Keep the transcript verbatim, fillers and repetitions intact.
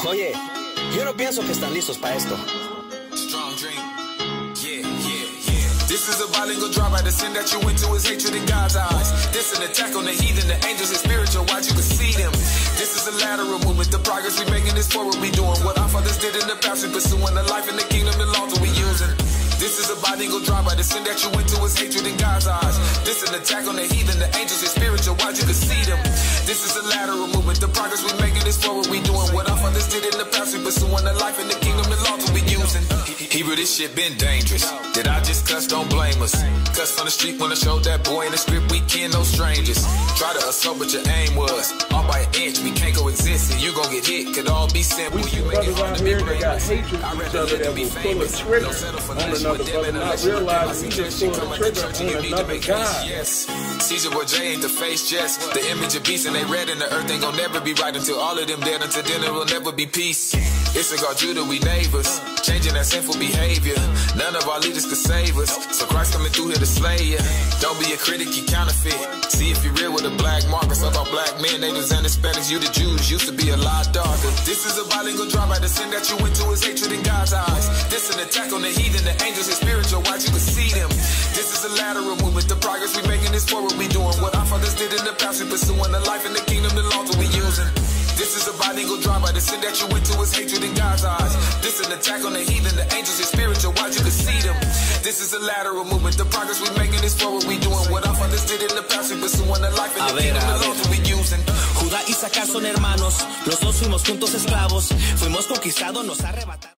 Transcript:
Oye, yo no pienso que están listos para esto. Strong drink. Yeah, yeah, yeah. This is a bilingual drive-by. The sin that you went to is hatred in God's eyes. This an attack on the heathen, the angels and spiritual watch. You can see them. This is a lateral movement. The progress we making is forward. We doing what our fathers did in the past. We pursuing the life in the kingdom. The laws that we using. This is a bilingual drive-by. The sin that you went to is hatred in God's eyes. This an attack on the heathen, the angels and spiritual watch. You can see them. This is a lateral movement. The progress we making is forward. We doing what our fathers did in the past. We pursuing the life in the kingdom. The laws that we using. Hebrew, this shit been dangerous. Did I just cuss? Don't blame us. Cuss on the street when I showed that boy in the script. We kin, no strangers. Try to assault, but your aim was off by an inch. We can't coexist, and you gon' get hit. Could all be simple. We see brothers out here that got hatred for each other that will pull a trigger on another brother, not realizing we just pulled a trigger on another God. Yes. Caesar boy J ain't the face, just the image of beast, and they read in the earth ain't gon' never be right until all of them dead. Until then it will never be peace. Issachar, Judah, we neighbors, changing that sinful behavior. None of our leaders could save us, so Christ coming through here to slay ya. Don't be a critic, you counterfeit. See if you real with a black marker. Some about black men, natives and Hispanics. You the Jews used to be a lot darker. This is a bilingual drive-by. The sin that you went to is hatred in God's eyes. This an attack on the heathen, the angels and spiritual watch. You can see them. This is a lateral movement. The progress we making is forward. We doing what our fathers did in the past. We pursuing the life in the kingdom. The laws that we using. This is a bilingual drive-by. The sin that you went to is hatred in God's eyes. This an attack on the heathen, the angels and spiritual watch. You can see them. This is a lateral movement. The progress we making is forward. We doing what our fathers did in the past. We pursuing the life in the kingdom. The laws that we using. Judá y Isaacar son hermanos. Los dos fuimos juntos esclavos. Fuimos conquistados, nos arrebataron.